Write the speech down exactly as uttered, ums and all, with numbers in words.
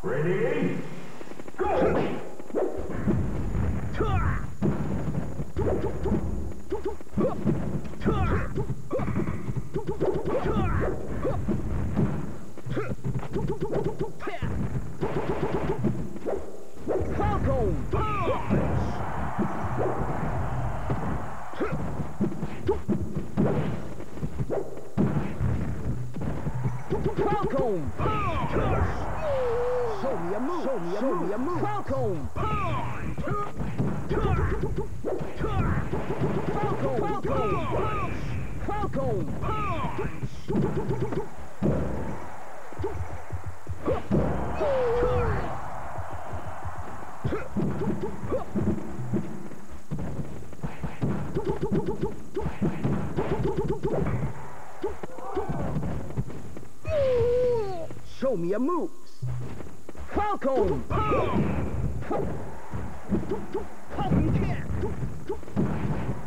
Ready? Go! Falcon punch! Falcon punch! Show me a move! Show me a Show move! Me a move. Falcon punch! Falcon punch! Falcon punch! Show me your moves. Falcon! Falcon!